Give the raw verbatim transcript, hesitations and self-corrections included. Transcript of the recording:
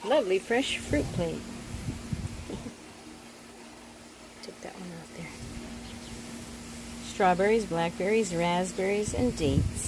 Lovely fresh fruit plate. Took that one out there. Strawberries, blackberries, raspberries, and dates.